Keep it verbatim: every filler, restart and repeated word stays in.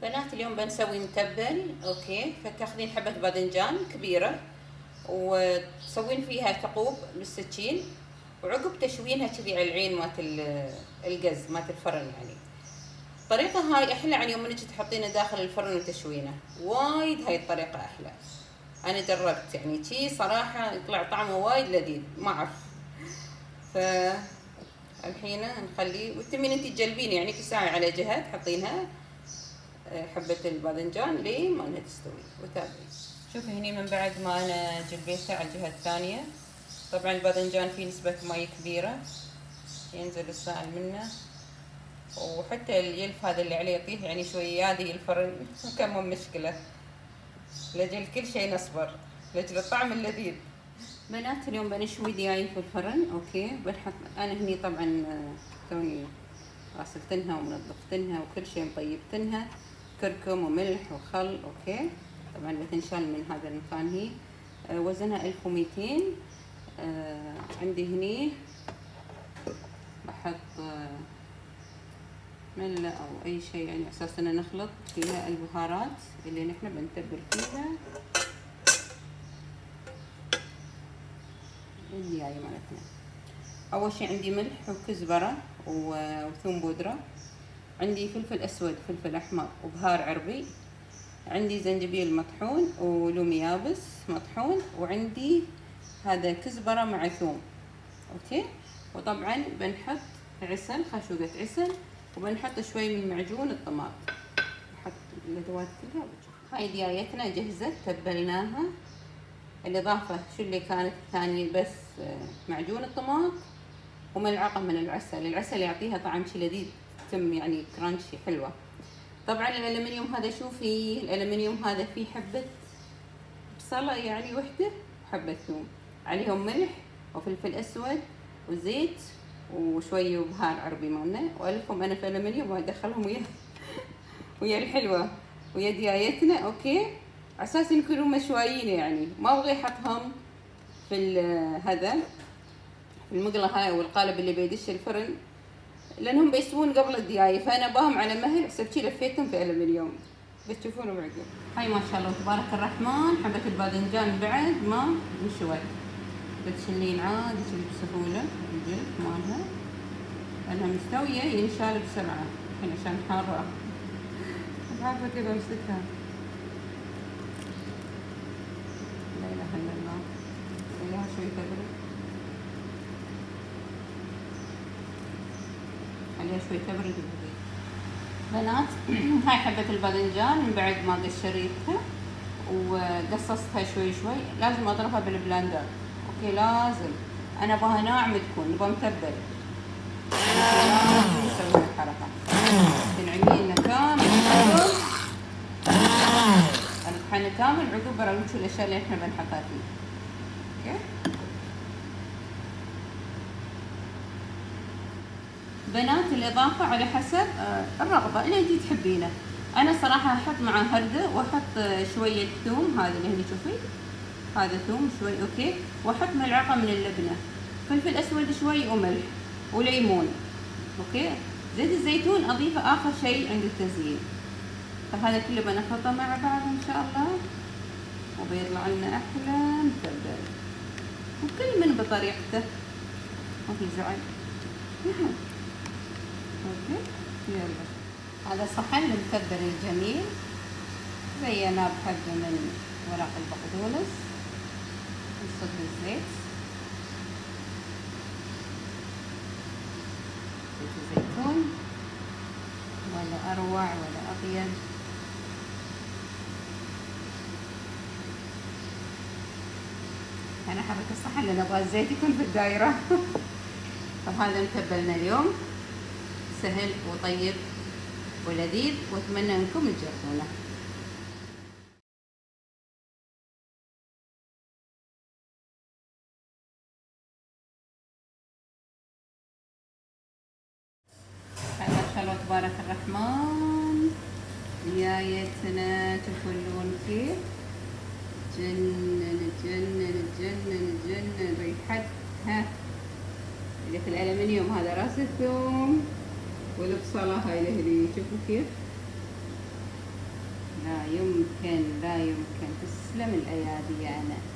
بنات اليوم بنسوي متبل. اوكي، فتاخذين حبة باذنجان كبيرة وتسوين فيها ثقوب بالسكين، وعقب تشوينها كذي على العين مالت القز مالت الفرن. يعني الطريقة هاي احلى عن يوم انك تحطينه داخل الفرن وتشوينه، وايد هاي الطريقة احلى. انا جربت يعني شي صراحة يطلع طعمه وايد لذيذ، ما اعرف. فالحين نخليه، وتمين انت تجلبين يعني تساعي على جهة تحطينها حبة الباذنجان لين ما انها تستوي وتابعي. شوفي هني من بعد ما انا جلبيتها على الجهة الثانية، طبعا الباذنجان فيه نسبة مي كبيرة ينزل السائل منه، وحتى الجلف هذا اللي عليه يطيح يعني شوي هذه الفرن كم مشكلة. لجل كل شيء نصبر لجل الطعم اللذيذ. بنات اليوم بنشوي دياي في الفرن. اوكي، بنحط انا هني طبعا توني غسلتنها ومنظفتنها وكل شيء مطيبتنها، كركم وملح وخل. اوكي، طبعا بتنشال من هذا المكان. هي آه وزنها ألف ومئتين. آه عندي هني بحط آه ملة او اي شيء يعني اساس ان نخلط فيها البهارات اللي نحن بنتبل فيها الدياي مالتنا. اول شيء عندي ملح وكزبرة وثوم بودرة، عندي فلفل اسود فلفل احمر وبهار عربي، عندي زنجبيل مطحون ولومي يابس مطحون، وعندي هذا كزبرة مع ثوم. اوكي، وطبعا بنحط عسل خشوقة عسل، وبنحط شوي من معجون الطماط. نحط الادوات كلها. هاي ديايتنا جهزت تبلناها. الاضافة شو اللي كانت ثانية بس معجون الطماط وملعقة من العسل. العسل يعطيها طعم شي لذيذ، تم يعني كرانشي حلوة. طبعا الالمنيوم هذا شوفي الالمنيوم هذا فيه حبة بصلة يعني وحدة وحبة ثوم، عليهم ملح وفلفل اسود وزيت وشوية بهار عربي مالنا، والفهم انا في الالمنيوم وادخلهم ويا ويا الحلوة ويا ديايتنا. اوكي، عساس يكونوا مشويين يعني، ما ابغى احطهم في هذا في المقلة هاي والقالب اللي بيدش الفرن، لانهم بيسوون قبل الدياي، فانا باهم على مهل حسب شي لفيتهم في الالمنيوم بتشوفونه معقول. هاي ما شاء الله تبارك الرحمن حبة الباذنجان بعد ما انشوت، بتشلين عادي بسهولة الجلد مالها لانها مستوية ينشال بسرعة. الحين عشان حارة مش عارفة كيف امسكها. لا اله الا الله، خليها شوي تبرد، خليها شوي تبرد وبعدين. بنات هاي حبة الباذنجان من بعد ما قشريتها وقصصتها شوي شوي لازم اضربها بالبلاندر. اوكي، لازم انا ابغاها ناعمة تكون، نبغى متبل. لازم نسوي الحركة تنعمينه كامل عقب الطحينة كامل عقب براويش الاشياء اللي احنا بنحطها فيه. اوكي بنات، الإضافة على حسب الرغبة اللي انتي تحبينه. أنا صراحة أحط مع هردة وأحط شوية ثوم، هذا اللي هني شوفي هذا ثوم شوي. أوكي، وأحط ملعقة من اللبنة، فلفل أسود شوي وملح وليمون. أوكي، زيت الزيتون أضيفه آخر شيء عند التزيين. فهذا كله بنخلطه مع بعض إن شاء الله وبيطلع لنا أحلى متبل، وكل من بطريقته ما في زعل. اوكي، يلا هذا صحن المتبل الجميل زيناه بحبة من ورق البقدونس، نصب الزيت، زيت الزيتون ولا اروع ولا ابيض. انا حبيت الصحن لان ابغى الزيت يكون في الدايرة. فهذا متبلنا اليوم سهل وطيب ولذيذ، واتمنى انكم تجربونه. هذا ما شاء الله تبارك الرحمن ديايتنا، شوفوا اللون كيف جنن جنن جنن جنن ريحتها. اللي في الالمنيوم هذا راس الثوم والبصلة هاي اللي شوفوا كيف لا يمكن لا يمكن، تسلم الأيادي يا أنا.